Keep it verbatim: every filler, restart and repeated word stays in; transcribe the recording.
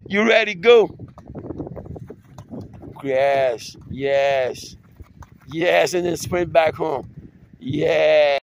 You ready? Go. Yes, yes, yes, and then sprint back home. Yeah.